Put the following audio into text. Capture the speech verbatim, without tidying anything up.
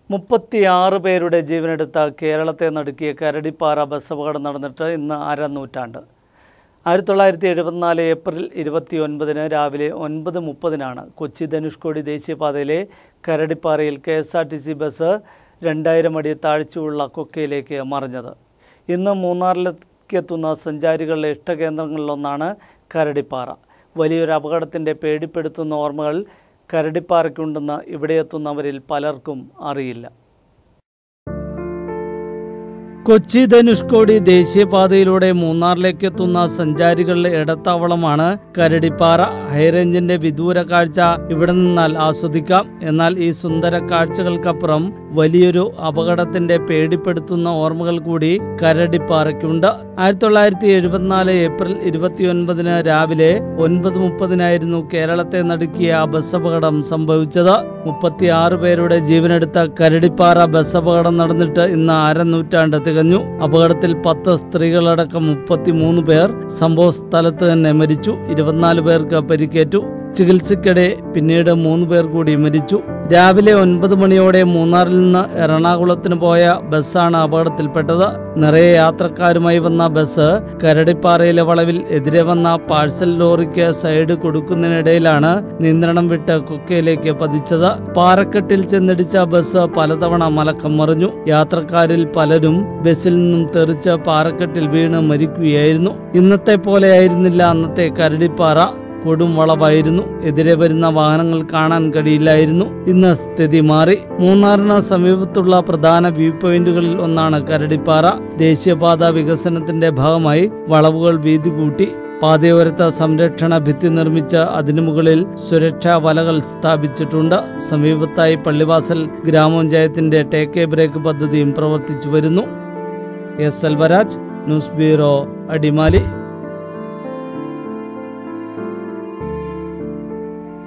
മുപ്പത്തിയാറ് പേരുടെ ജീവനെടുത്ത കേരളത്തെ നടുക്കിയ കരടിപ്പാറ ബസ് അപകടം നടന്നിട്ട് ഇന്ന് അരനൂറ്റാണ്ട്. ആയിരത്തി തൊള്ളായിരത്തി എഴുപത്തിനാല് ഏപ്രിൽ ഇരുപത്തി ഒൻപതിന് രാവിലെ ഒൻപത് മുപ്പതിനാണ് കൊച്ചി ധനുഷ്കോടി ദേശീയപാതയിലെ കരടിപ്പാറയിൽ K S R T C bus രണ്ടായിരം അടി താഴ്ചയുള്ള കൊക്കയിലേക്ക് മറിഞ്ഞത്. ഇന്ന് മൂന്നാറിലേക്കെത്തുന്ന സഞ്ചാരികളുടെ ഇഷ്ടകേന്ദ്രങ്ങളിലൊന്നാണ് കരടിപ്പാറ. വലിയൊരു അപകടത്തിൻ്റെ പേടിപ്പെടുത്തുന്ന ഓർമ്മകൾ കരടിപ്പാറയ്ക്കുണ്ടെന്ന് ഇവിടെ എത്തുന്നവരിൽ പലർക്കും അറിയില്ല. കൊച്ചി ധനുഷ്കോടി ദേശീയപാതയിലൂടെ മൂന്നാറിലേക്ക് എത്തുന്ന സഞ്ചാരികളുടെ ഇടത്താവളമാണ് കരടിപ്പാറ. ഹൈറേഞ്ചിന്റെ വിദൂര കാഴ്ച ഇവിടെ നിന്നാൽ ആസ്വദിക്കാം. എന്നാൽ ഈ സുന്ദര കാഴ്ചകൾക്കപ്പുറം വലിയൊരു അപകടത്തിന്റെ പേടിപ്പെടുത്തുന്ന ഓർമ്മകൾ കൂടി കരടിപ്പാറയ്ക്കുണ്ട്. ആയിരത്തി തൊള്ളായിരത്തി എഴുപത്തിനാല് ഏപ്രിൽ ഇരുപത്തി ഒൻപതിന് രാവിലെ ഒൻപത് മുപ്പതിനായിരുന്നു കേരളത്തെ നടുക്കിയ ബസ് അപകടം സംഭവിച്ചത്. മുപ്പത്തിയാറ് പേരുടെ ജീവനെടുത്ത കരടിപ്പാറ ബസ് അപകടം നടന്നിട്ട് ഇന്ന് അരനൂറ്റാണ്ട് തികഞ്ഞു. അപകടത്തിൽ പത്ത് സ്ത്രീകളടക്കം മുപ്പത്തിമൂന്ന് പേർ സംഭവ സ്ഥലത്ത് തന്നെ മരിച്ചു. ഇരുപത്തിനാല് പേർക്ക് പരിക്കേറ്റു. ചികിത്സയ്ക്കിടെ പിന്നീട് മൂന്ന് പേർ കൂടി മരിച്ചു. രാവിലെ ഒൻപത് മണിയോടെ മൂന്നാറിൽ നിന്ന് എറണാകുളത്തിന് പോയ ബസ്സാണ് അപകടത്തിൽപ്പെട്ടത്. നിറയെ യാത്രക്കാരുമായി വന്ന ബസ് കരടിപ്പാറയിലെ വളവിൽ എതിരെ വന്ന പാഴ്സൽ ലോറിക്ക് സൈഡ് കൊടുക്കുന്നതിനിടയിലാണ് നിയന്ത്രണം വിട്ട് കൊക്കയിലേക്ക് പതിച്ചത്. പാറക്കെട്ടിൽ ചെന്നിടിച്ച ബസ് പലതവണ മലക്കം മറിഞ്ഞു. യാത്രക്കാരിൽ പലരും ബസ്സിൽ നിന്നും തെറിച്ച് പാറക്കെട്ടിൽ വീണ് മരിക്കുകയായിരുന്നു. ഇന്നത്തെ പോലെയായിരുന്നില്ല അന്നത്തെ കരടിപ്പാറ. കൊടും വളവായിരുന്നു. എതിരെ വരുന്ന വാഹനങ്ങൾ കാണാൻ കഴിയില്ലായിരുന്നു. ഇന്ന് സ്ഥിതി മാറി. മൂന്നാറിന് സമീപത്തുള്ള പ്രധാന വ്യൂ പോയിന്റുകളിൽ ഒന്നാണ് കരടിപ്പാറ. ദേശീയപാത വികസനത്തിന്റെ ഭാഗമായി വളവുകൾ വീതി കൂട്ടി. പാതയോരത്ത് സംരക്ഷണ ഭിത്തി നിർമ്മിച്ച് അതിനു മുകളിൽ സുരക്ഷാ വലകൾ സ്ഥാപിച്ചിട്ടുണ്ട്. സമീപത്തായി പള്ളിവാസൽ ഗ്രാമപഞ്ചായത്തിന്റെ ടേക്ക് എ ബ്രേക്ക് പദ്ധതിയും പ്രവർത്തിച്ചു വരുന്നു. S Selvaraj, news bureau, Adimali.